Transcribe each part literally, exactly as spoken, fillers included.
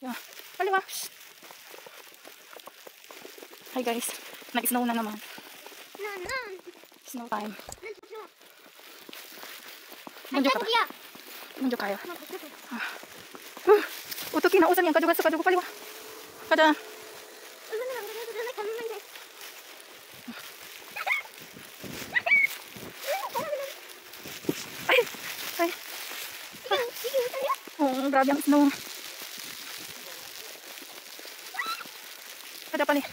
Yeah. Kaliwa. Hi guys. Nag-snow na naman. Snow time. Manjo ka ba? Manjo kayo. Ah. Uh, utukin na usan yan. Kajugat sa kajugo paliwa. Kada. Ay. Ay. Oh, grabe ang snow. Kada pali.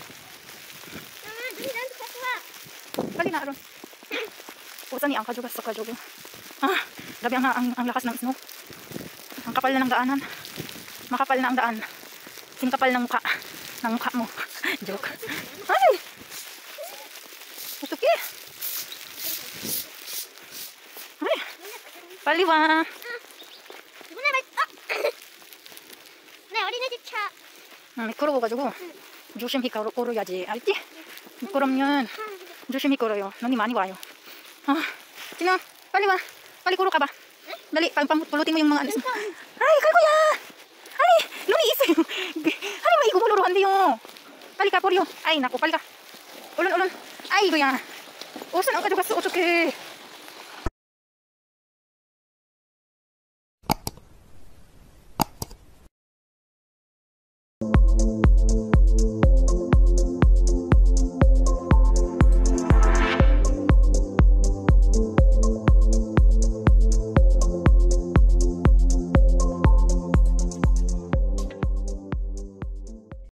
Pali na aron. Usan niya ang kajugat sa kajugo. Ah, grabe ang, ang, ang lakas ng snow. Ang kapal na ng daanan. Makapal na ang daan. Singkapal ng mukha. Ng mukha mo. Joke. Ay! Usuki. Ay! Paliwa. 미끄러워 가지고 조심히 걸어, 걸어야지. 알지? 미끄러우면 조심히 걸어요. 눈이 많이 와요. 아, 진아, 빨리 와. 빨리 걸어가봐. Dali, pulutin mo yung mga alis mo. Ay, kalkuya! Ay, nuni isip. Ay, may igumuluruhan din yun. Pali ka, poryo. Ay, naku, pali ka. Ulun, ulun. Ay, kuya. Usan ang kadugas sa utok eh.